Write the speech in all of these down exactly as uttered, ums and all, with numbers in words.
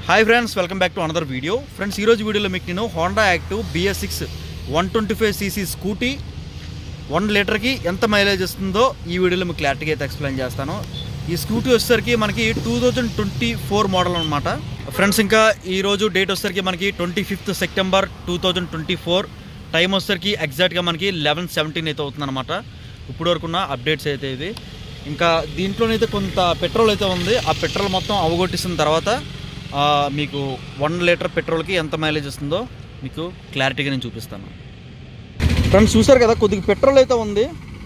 Hi friends, welcome back to another video. Friends, ఈరోజు వీడియోలో మీకు నేను Honda active B S six one twenty five CC scooty one లీటర్కి ఎంత mileage ఇస్తుందో ఈ వీడియోలో మీకు క్లారిటీగా అయితే ఎక్స్ప్లెయిన్ చేస్తాను. ఈ స్కూటీ వచ్చేసరికి మనకి two thousand twenty four model అనమాట. ఫ్రెండ్స్, ఇంకా ఈరోజు డేట్ వచ్చేసరికి మనకి twenty fifth September two thousand twenty four time వచ్చేసరికి ఎగ్జాక్ట్గా మనకి లెవెన్ సెవెంటీన్ అయితే అవుతుందన్నమాట. ఇప్పుడు వరకున్న అప్డేట్స్ అయితే ఇది. ఇంకా దీంట్లోనైతే కొంత పెట్రోల్ అయితే ఉంది. ఆ పెట్రోల్ మొత్తం అవగొట్టిస్తున్న తర్వాత మీకు వన్ లీటర్ పెట్రోల్కి ఎంత మైలేజ్ వస్తుందో మీకు క్లారిటీగా నేను చూపిస్తాను. ఫ్రెండ్స్, చూసారు కదా, కొద్దిగా పెట్రోల్ అయితే ఉంది.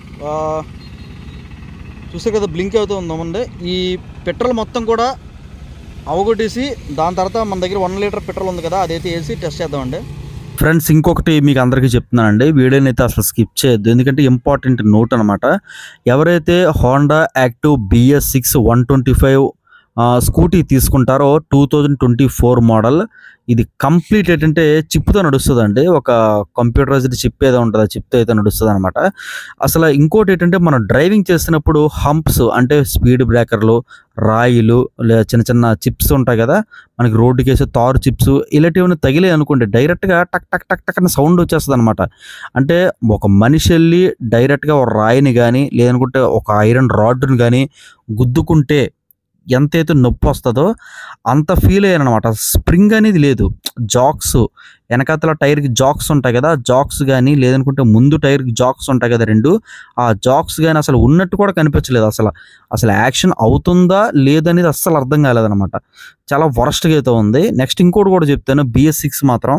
చూసారు కదా, బ్లింక్ అయితే ఉందామండి. ఈ పెట్రోల్ మొత్తం కూడా అవగొట్టేసి దాని తర్వాత మన దగ్గర వన్ లీటర్ పెట్రోల్ ఉంది కదా, అదైతే వేసి టెస్ట్ చేద్దామండి. ఫ్రెండ్స్, ఇంకొకటి మీకు అందరికీ చెప్తున్నానండి, వీడియోని అయితే అసలు స్కిప్ చేయొద్దు, ఎందుకంటే ఇంపార్టెంట్ నోట్ అనమాట. ఎవరైతే Honda active B S six one twenty five scooty తీసుకుంటారో two thousand twenty four model, ఇది కంప్లీట్ ఏంటంటే చిప్తో నడుస్తుందండి. ఒక కంప్యూటరైజ్డ్ చిప్ ఏదో ఉంటుంది, చిప్తో అయితే నడుస్తుంది అనమాట. అసలు ఇంకోటి ఏంటంటే, మనం డ్రైవింగ్ చేస్తున్నప్పుడు హంప్స్ అంటే స్పీడ్ బ్రేకర్లు, రాయిలు, లేదా చిన్న చిన్న చిప్స్ ఉంటాయి కదా, మనకి రోడ్డుకి వేసే తారు చిప్స్ ఇలాంటివన్నీ తగిలే అనుకోండి, డైరెక్ట్గా టక్ టక్ టక్ టక్ అని సౌండ్ వచ్చేస్తుంది అనమాట. అంటే ఒక మనిషి వెళ్ళి డైరెక్ట్గా ఒక రాయిని కానీ లేదనుకుంటే ఒక ఐరన్ రాడ్ని కానీ గుద్దుకుంటే ఎంతైతే నొప్పి వస్తుందో అంత ఫీల్ అయ్యాను అనమాట. స్ప్రింగ్ అనేది లేదు. జాక్స్ వెనకాతల టైర్కి జాక్స్ ఉంటాయి కదా, జాక్స్ కానీ లేదనుకుంటే ముందు టైర్కి జాక్స్ ఉంటాయి కదా రెండు, ఆ జాక్స్ కానీ అసలు ఉన్నట్టు కూడా కనిపించలేదు. అసలు అసలు యాక్షన్ అవుతుందా లేదనేది అస్సలు అర్థం కాలేదనమాట. చాలా వరస్ట్గా అయితే ఉంది. నెక్స్ట్ ఇంకోటి కూడా చెప్తాను, బి ఎస్ సిక్స్ మాత్రం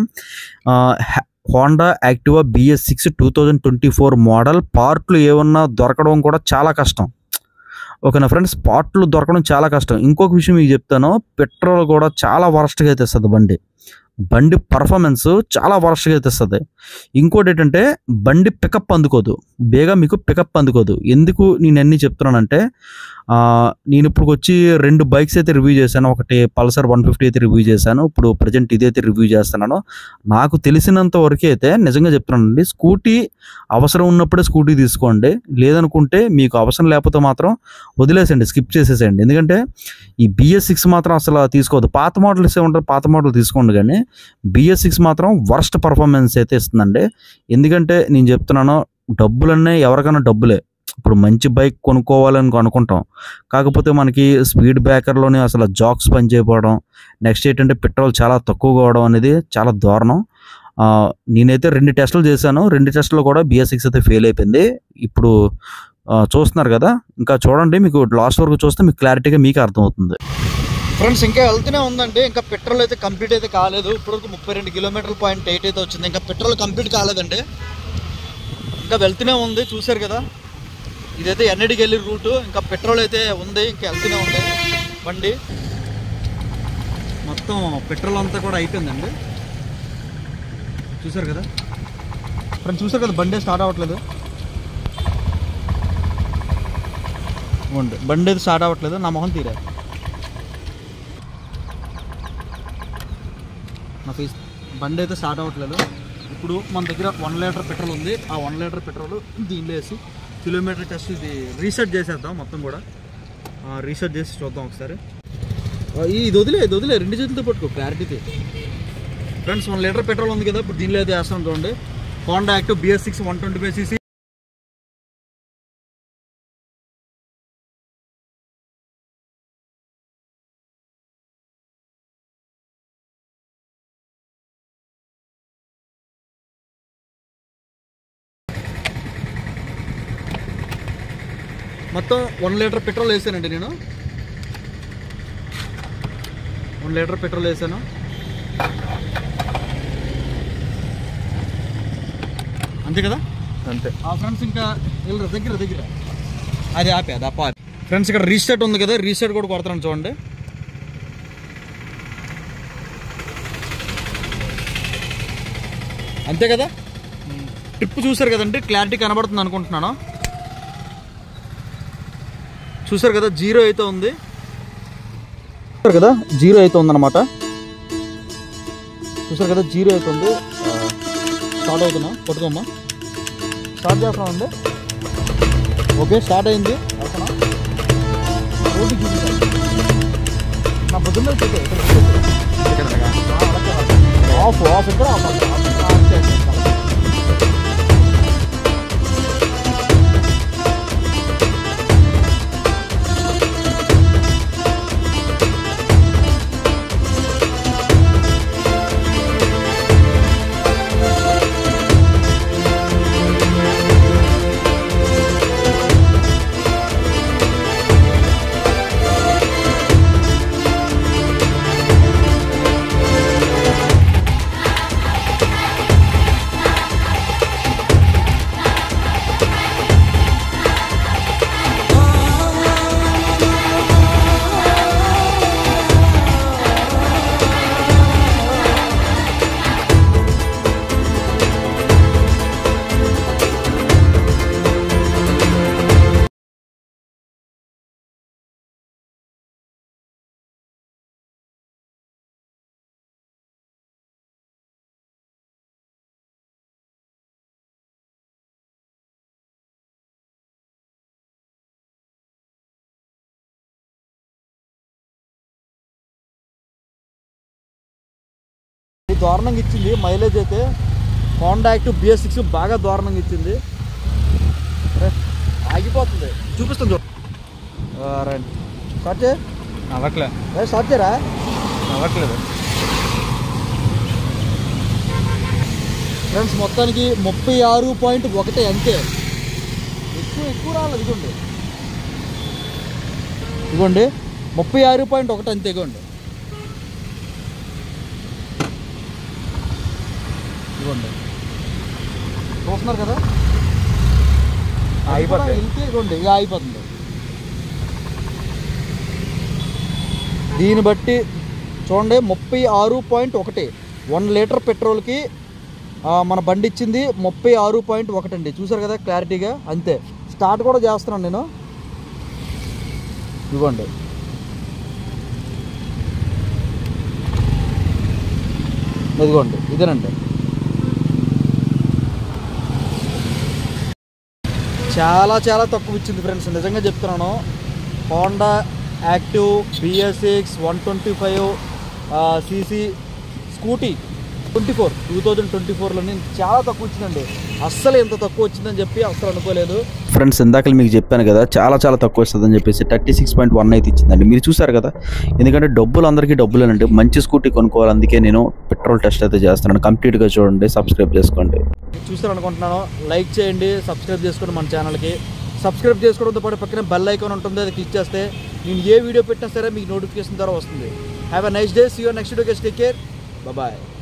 Honda Activa B S six two thousand twenty four model పార్ట్లు ఏమన్నా దొరకడం కూడా చాలా కష్టం. ఓకేనా ఫ్రెండ్స్, పార్ట్లు దొరకడం చాలా కష్టం. ఇంకొక విషయం మీకు చెప్తాను, పెట్రోల్ కూడా చాలా వరస్ట్గా అయితే ఇస్తుంది బండి. బండి పర్ఫార్మెన్స్ చాలా వరస్ట్గా అయితే ఇస్తుంది. ఇంకోటి ఏంటంటే, బండి పికప్ అందుకోదు, బేగా మీకు పికప్ అందుకోదు. ఎందుకు నేను అన్నీ చెప్తున్నానంటే, నేను ఇప్పుడు వచ్చి రెండు బైక్స్ అయితే రివ్యూ చేశాను. ఒకటి పల్సర్ వన్ ఫిఫ్టీ అయితే రివ్యూ చేశాను, ఇప్పుడు ప్రజెంట్ ఇదైతే రివ్యూ చేస్తున్నాను. నాకు తెలిసినంత వరకు అయితే నిజంగా చెప్తున్నానండి, స్కూటీ అవసరం ఉన్నప్పుడే స్కూటీ తీసుకోండి, లేదనుకుంటే మీకు అవసరం లేకపోతే మాత్రం వదిలేసండి, స్కిప్ చేసేసేయండి. ఎందుకంటే ఈ బి ఎస్ సిక్స్ మాత్రం అసలు తీసుకోవద్దు. పాత మోడల్స్ ఏముంటారు, పాత మోడల్ తీసుకోండి, కానీ బి ఎస్ సిక్స్ మాత్రం వర్స్ట్ పర్ఫార్మెన్స్ అయితే ఇస్తుందండి. ఎందుకంటే నేను చెప్తున్నాను, డబ్బులన్నీ ఎవరికైనా డబ్బులే. ఇప్పుడు మంచి బైక్ కొనుక్కోవాలని అనుకుంటాం, కాకపోతే మనకి స్పీడ్ బ్రేకర్లోనే అసలు జాక్స్ పనిచేయకపోవడం, నెక్స్ట్ ఏంటంటే పెట్రోల్ చాలా తక్కువగా అవడం అనేది చాలా దారుణం. నేనైతే రెండు టెస్టులు చేశాను, రెండు టెస్టులు కూడా బి ఎస్ సిక్స్ అయితే ఫెయిల్ అయిపోయింది. ఇప్పుడు చూస్తున్నారు కదా, ఇంకా చూడండి, మీకు లాస్ట్ వరకు చూస్తే మీకు క్లారిటీగా మీకు అర్థమవుతుంది. ఫ్రెండ్స్, ఇంకా వెళ్తూనే ఉందండి, ఇంకా పెట్రోల్ అయితే కంప్లీట్ అయితే కాలేదు. ఇప్పటివరకు ముప్పై రెండు కిలోమీటర్ల పాయింట్ ఎయిట్ అయితే వచ్చింది, ఇంకా పెట్రోల్ కంప్లీట్ కాలేదండి, ఇంకా వెళ్తూనే ఉంది. చూశారు కదా, ఇదైతే ఎన్ఐడికి వెళ్ళి రూటు, ఇంకా పెట్రోల్ అయితే ఉంది, ఇంకా వెళ్తూనే ఉంది బండి. మొత్తం పెట్రోల్ అంతా కూడా అయిపోయిందండి. చూసారు కదా ఫ్రెండ్స్, చూసారు కదా, బండి స్టార్ట్ అవ్వట్లేదు. బండి అయితే స్టార్ట్ అవ్వట్లేదు, నా మొహం తీరా నా ఫేస్. బండి అయితే స్టార్ట్ అవ్వట్లేదు. ఇప్పుడు మన దగ్గర వన్ లీటర్ పెట్రోల్ ఉంది. ఆ వన్ లీటర్ పెట్రోల్ దీనిలో వేసి కిలోమీటర్ టెస్ట్ ఇది రీసెట్ చేసేద్దాం. మొత్తం కూడా రీసెట్ చేసి చూద్దాం ఒకసారి. ఇది వదిలే ఇది వదిలే రెండు చేతులతో పట్టుకో క్లారిటీతో. ఫ్రెండ్స్, వన్ లీటర్ పెట్రోల్ ఉంది కదా, ఇప్పుడు దీనిలో అయితే వేస్తాం చూడండి. Honda active B S six one twenty five CC మొత్తం వన్ లీటర్ పెట్రోల్ వేసానండి నేను. వన్ లీటర్ పెట్రోల్ వేసాను. అంతే కదా, అంతే. ఫ్రెండ్స్, ఇంకా వెళ్ళరు దగ్గర దగ్గర అది ఆపే అది అప్ప. ఫ్రెండ్స్, ఇక్కడ రీసెట్ ఉంది కదా, రీసెట్ కూడా కొడతాను చూడండి. అంతే కదా, ట్రిప్ చూసారు కదండి, క్లారిటీ కనబడుతుంది అనుకుంటున్నాను. చూసారు కదా, జీరో అయితే ఉంది. చూసారు కదా, జీరో అయితే ఉందన్నమాట. చూసారు కదా, జీరో అయితే ఉంది. స్టార్ట్ అవుతున్నా, పట్టుకోమ్మా, స్టార్ట్ చేస్తామండి. ఓకే, స్టార్ట్ అయింది. రోడ్డు చూపిస్తాను, నా బుద్ధుల్లో ఆఫ్ ఆఫ్ ఇక్కడ ఆఫ్ అంతే. దారుణంగా ఇచ్చింది మైలేజ్ అయితే. హోండా యాక్టివ్ బిఎస్ సిక్స్ బాగా దారుణంగా ఇచ్చింది. ఆగిపోతుంది చూపిస్తాను చూడ రండి. స్టార్ట్ చే అవ్వట్లేదు స్టార్ట్ చేయరా అవ్వట్లేదు ఫ్రెండ్స్. మొత్తానికి ముప్పై ఆరు పాయింట్ ఒకటి అంతే, ఎక్కువ ఎక్కువ రాలేదు. ఇదిగోండి ఇదిగోండి ముప్పై ఆరు పాయింట్ ఒకటి అంతే. ఇదిగోండి ఇదిగోండి చూస్తున్నారు కదా, అయిపోతుంది. వెళ్తే ఇదిగోండి ఇక అయిపోతుంది. దీన్ని బట్టి చూడండి ముప్పై ఆరు పాయింట్ ఒకటి వన్ లీటర్ పెట్రోల్కి మన బండి ఇచ్చింది ముప్పై ఆరు పాయింట్ ఒకటి అండి. చూసారు కదా క్లారిటీగా. అంతే. స్టార్ట్ కూడా చేస్తున్నాను నేను. ఇవ్వండి ఇదిగోండి ఇదేనండి. చాలా చాలా తక్కువ ఇచ్చింది ఫ్రెండ్స్, నిజంగా చెప్తున్నాను. Honda active BS six one twenty five CC scooty twenty four two thousand twenty ఫోర్లోని చాలా తక్కువ వచ్చిందండి. అస్సలు ఎంత తక్కువ వచ్చిందని చెప్పి అస్సలు అనుకోలేదు ఫ్రెండ్స్. ఇందాక మీకు చెప్పాను కదా చాలా చాలా తక్కువ వస్తుందని చెప్పేసి థర్టీ సిక్స్ పాయింట్ వన్ అయితే ఇచ్చిందండి. మీరు చూసారు కదా, ఎందుకంటే డబ్బులు అందరికీ డబ్బులేనండి. మంచి స్కూటీ కొనుక్కోవాలి, అందుకే నేను పెట్రోల్ టెస్ట్ అయితే చేస్తున్నాను. కంప్లీట్గా చూడండి, సబ్స్క్రైబ్ చేసుకోండి. చూస్తారనుకుంటున్నాను. లైక్ చేయండి, సబ్స్క్రైబ్ చేసుకోండి మన ఛానల్కి. సబ్స్క్రైబ్ చేసుకోవడంతో పాటు పక్కన బెల్ ఐకాన్ ఉంటుంది, అది క్లిక్ చేస్తే నేను ఏ వీడియో పెట్టినా సరే మీకు నోటిఫికేషన్ ద్వారా వస్తుంది. Have a nice day. See you next video. Take care. Bye.